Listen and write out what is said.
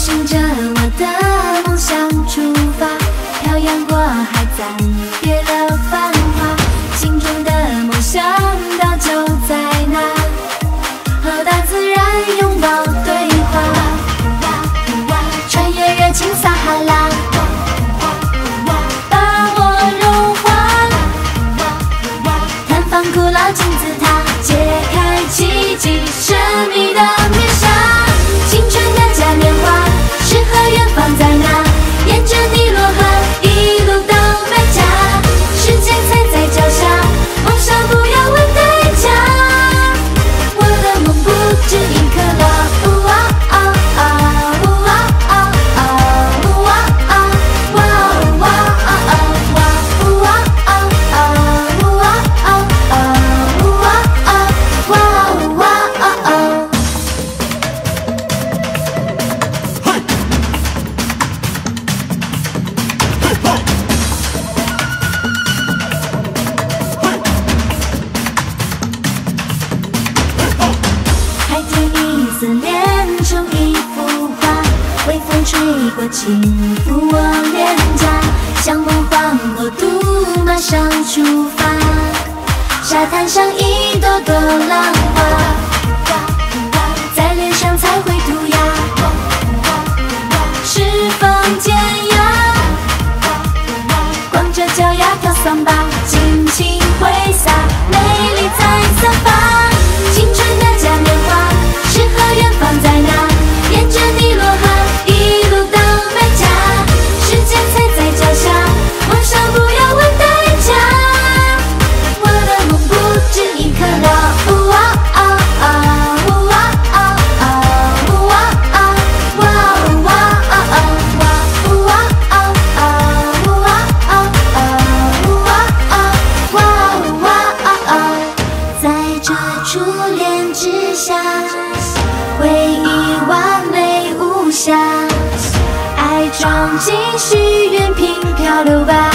循着我的梦想出发，漂洋过海，暂别了繁华，心中的梦想早就在那，和大自然拥抱对话，穿越热情撒哈拉，把我融化，探访古老金字塔，揭开奇迹神秘的面纱。青春的嘉年华，诗和远方在哪？沿着尼罗河一路到麦加，时间踩在脚下，梦想不要问代价。我的梦不止一颗了，呜啊啊啊，呜啊啊啊，呜啊啊，哇呜啊啊啊，哇呜啊啊啊，呜啊啊啊，呜啊啊，哇呜啊啊啊。海天一丝连成一幅画，微风吹过轻抚我脸颊，向梦幻国度马上出发，沙滩上一朵朵浪花，在脸上才会涂鸦，十分典雅，光着脚丫跳桑巴，尽情挥洒，美丽在散发。青春的嘉年华，诗和远方在哪？沿着尼罗河一路到麦加，时间踩在脚下，梦想不要问代价。我的梦不止一颗了，呜啊啊啊，呜啊啊啊，呜啊啊，哇呜啊啊啊，哇呜啊啊啊，呜啊啊啊，呜啊啊，哇呜啊啊啊。在这初恋之下，回忆完美无瑕，爱装进许愿瓶漂流吧。